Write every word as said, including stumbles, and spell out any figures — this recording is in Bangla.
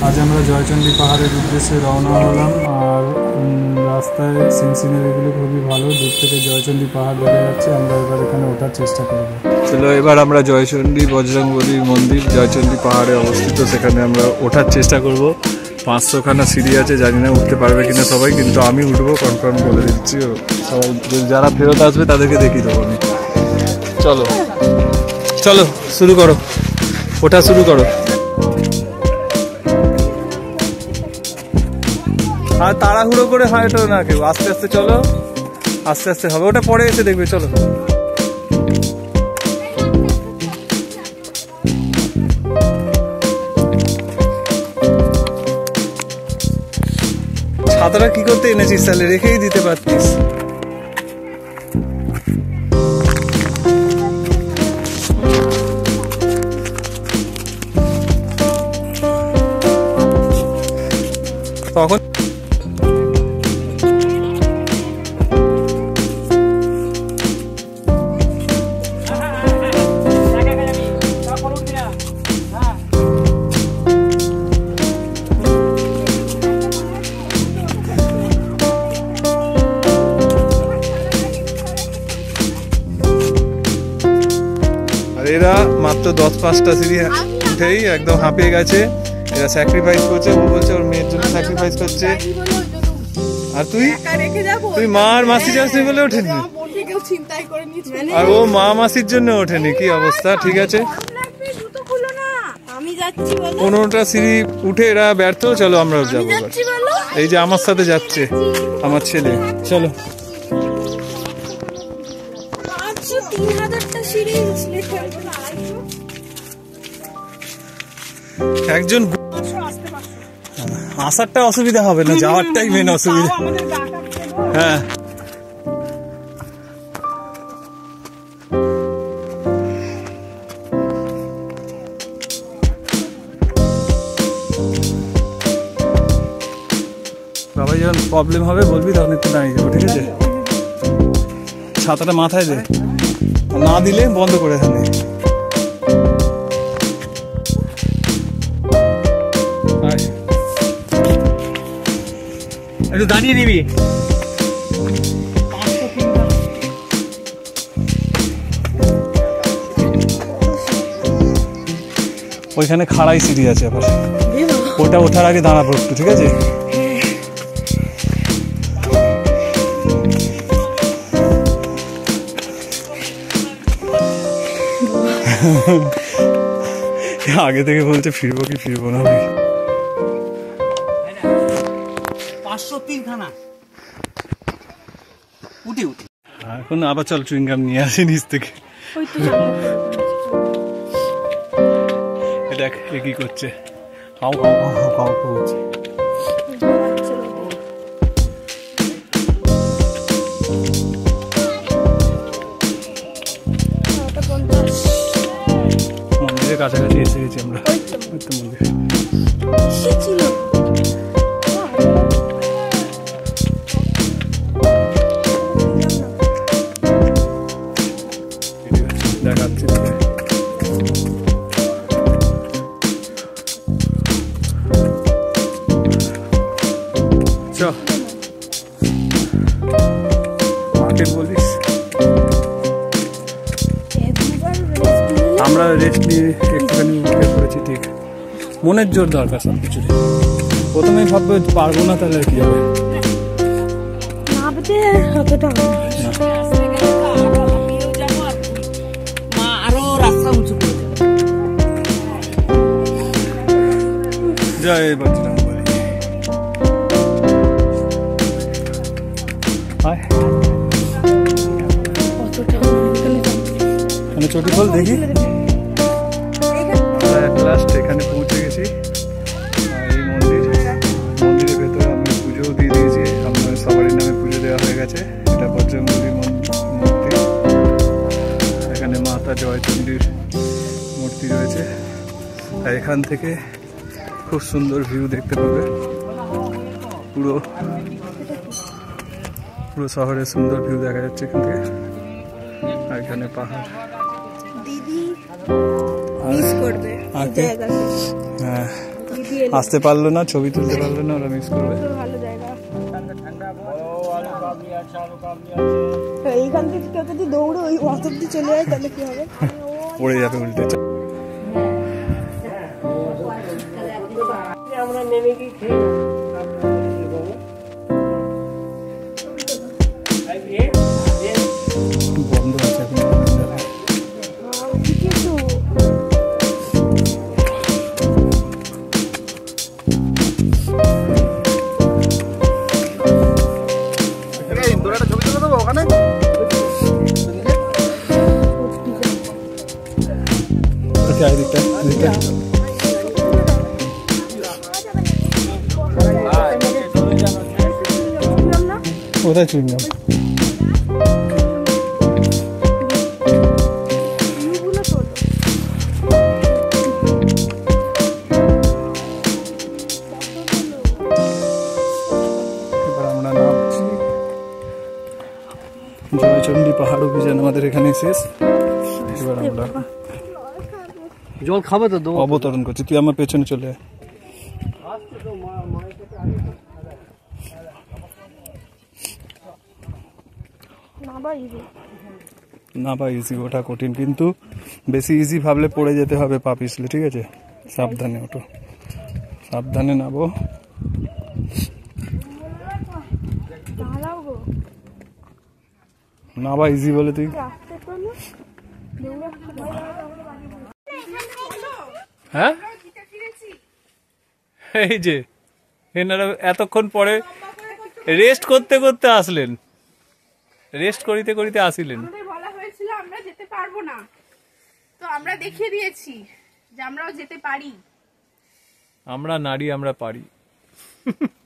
আজ আমরা জয়চণ্ডী পাহাড়ের উদ্দেশ্যে রওনা হলাম। আর রাস্তায় সিন সিনারিগুলো খুবই ভালো, দূর থেকে জয়চণ্ডী পাহাড় দেখা যাচ্ছে। আমরা এবার এখানে ওঠার চেষ্টা করব। চলো এবার আমরা জয়চণ্ডী বজরংবলী মন্দির জয়চণ্ডী পাহাড়ে অবস্থিত, সেখানে আমরা ওঠার চেষ্টা করব। পাঁচশোখানা সিঁড়ি আছে, জানি না উঠতে পারবে কিনা সবাই, কিন্তু আমি উঠবো কনফার্ম বলে দিচ্ছি। সবাই যারা ফেরত আসবে তাদেরকে দেখিয়ে দেবো আমি। চলো চলো শুরু করো, ওঠা শুরু করো। আর তাড়াহুড়ো করে হাঁটো না কেউ, আস্তে আস্তে চলো, আস্তে আস্তে হবে, ওটা পরে এসে দেখবে। চলো ছাতাটা কি করতে এনেছিস তাহলে, রেখেই দিতে পারতিস। তখন এরা মাত্র দশ পাঁচটা সিঁড়ি উঠেই একদম হাঁপিয়ে গেছে। এরা স্যাক্রিফাইস করছে, ও বলছে ওর মেয়ের জন্য স্যাক্রিফাইস করছে। আর তুই তুই মা আর মাসি যাসনি বলে ওঠেনি, আর ও মা মাসির জন্য ওঠেনি। কি অবস্থা, ঠিক আছে। পনেরোটা সিঁড়ি উঠে এরা ব্যর্থ। চলো আমরাও যাবো, এই যে আমার সাথে যাচ্ছে আমার ছেলে। চলো একজন আসারটা অসুবিধা হবে না, যাওয়ারটাই মেন অসুবিধা। হ্যাঁ বাবা, যখন প্রবলেম হবে বলবি, তখন একটু দাঁড়িয়ে যাবো, ঠিক আছে। ছাতাটা মাথায় দে, না দিলে বন্ধ করে থাকবে। একটু দাঁড়িয়ে নিবি। ওইখানে খাড়াই সিঁড়ি আছে, আবার ওটা ওঠার আগে দাঁড়াবো একটু, ঠিক আছে। আগে থেকে বলছে ফিরবো কি ফিরবো না। এখন আবার চল চুইংগাম নিয়ে আসি নিচ থেকে। দেখ এ কি করছে, হাউ হাউ হাউ হাউ হাউ করছে। মন্দিরের কাছাকাছি এসে গেছি আমরা। মন্দির দেখাচ্ছি। মাকে বলিস আমরা রেস্ট নিয়ে একটুখানি উঠে পড়েছি, ঠিক। মনের জোর দরকার সব কিছু। প্রথমেই ভাববে পারবো না, তাহলে কি হবে। জয় বজরংবলী। এখানে চটি ফল দেখি। আমরা এক লাস্ট এখানে পৌঁছে গেছি। এই মন্দির, মন্দিরের ভেতরে আমি পুজোও দিয়ে দিয়েছি। আমার সবারই নামে পুজো দেওয়া হয়ে গেছে। এটা বজরংবলী মূর্তি। এখানে মাতা জয়চণ্ডীর মূর্তি রয়েছে। আর এখান থেকে খুব সুন্দর ভিউ দেখতে পাবে। পুরো পুরো শহরের সুন্দর ভিউ দেখা যাচ্ছে এখান থেকে। আর এখানে পাহাড়। দিদি মিস করবে এই জায়গাটা। হ্যাঁ আসতে পারলো না, ছবি তুলতে পারলো না, ওরা মিস করবে। ভালো জায়গা, এইখান থেকে কেউ যদি দৌড়ে ওই অত অব্দি চলে যায় তাহলে কি হবে? পড়ে যাবে উল্টে। আমরা নেমে গিয়ে খেয়ে বন্ধ আছে এখন। কোথায় চুইংগাম? জয়চন্ডী পাহাড় অভিযান আমাদের এখানে শেষ। এবার আমরা জল খাবে তো অবতরণ করছি। তুই আমার পেছনে চলে আয়। না বা ইজি, ওটা কঠিন, কিন্তু বেশি ইজি ভাবলে পড়ে যেতে হবে পা পিছলে, ঠিক আছে? সাবধানে ওঠো, সাবধানে নাবো। না বা ইজি বলে তুই হ্যাঁ। এই যে এনারা এতক্ষণ পরে রেস্ট করতে করতে আসলেন, রেস্ট করিতে করিতে আসিলেন। আমাদের বলা হয়েছিল আমরা যেতে পারবো না, তো আমরা দেখিয়ে দিয়েছি যে আমরাও যেতে পারি। আমরা নারী, আমরা পারি।